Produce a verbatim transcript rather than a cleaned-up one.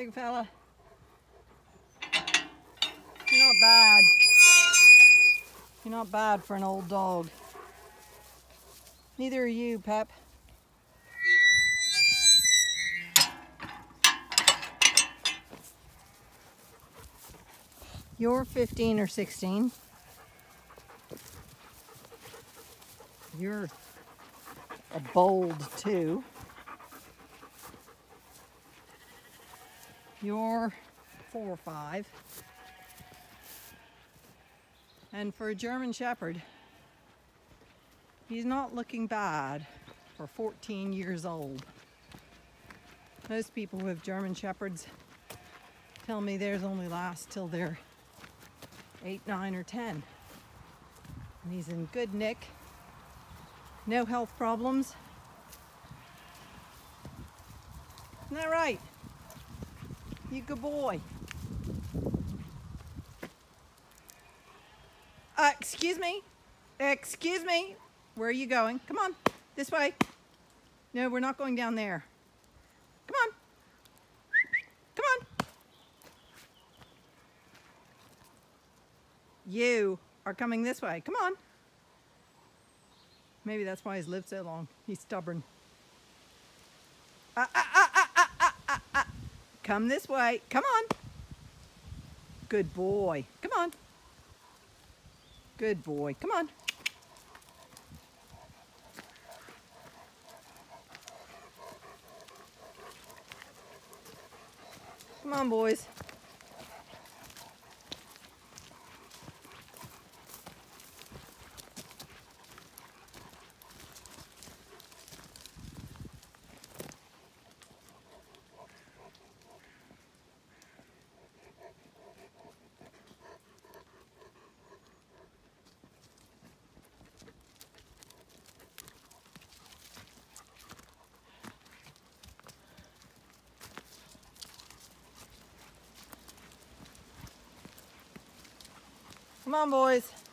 big fella. You're not bad. You're not bad for an old dog. Neither are you, Pep. You're fifteen or sixteen. You're a bold two. You're four or five. And for a German Shepherd, he's not looking bad for fourteen years old. Most people who have German Shepherds tell me theirs only last till they're eight, nine, or ten. And he's in good nick. No health problems. Isn't that right? You good boy. Uh, excuse me. Excuse me. Where are you going? Come on. This way. No, we're not going down there. Come on. Come on. You are coming this way. Come on. Maybe that's why he's lived so long. He's stubborn. Ah, ah, ah, ah, ah, ah, ah, ah. Come this way. Come on. Good boy. Come on. Good boy. Come on. Come on, boys. Come on, boys.